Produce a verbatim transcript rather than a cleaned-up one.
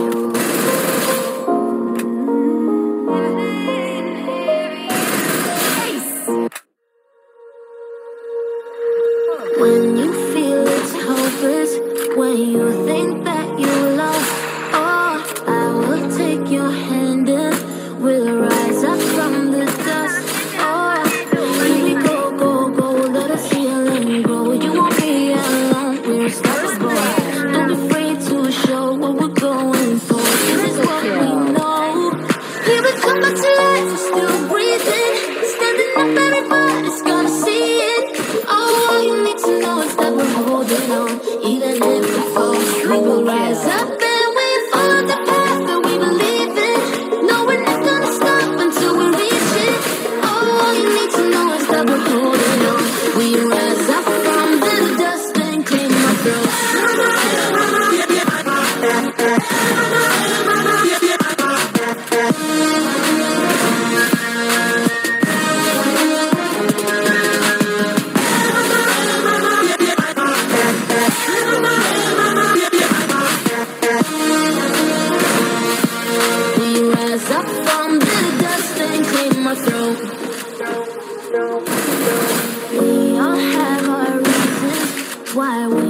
When you feel it's hopeless, when you think that you lost, oh, I will take your hand and we'll rise up from the dust. Oh, here we go, go, go, let us heal and grow. You won't be alone, we're unstoppable. Don't be afraid to show what we're going for. This is what we know. Here we come back to life, we're still breathing. Standing up, everybody's gonna see it. All you need to know is that we're holding on. Even if we fall, we will rise up and we follow the path that we believe in. No, we're not gonna stop until we reach it. All you need to know is that we're holding on. We rise up from the dust and clean our throat. Up from the dust and clear my throat. We all have our reasons why we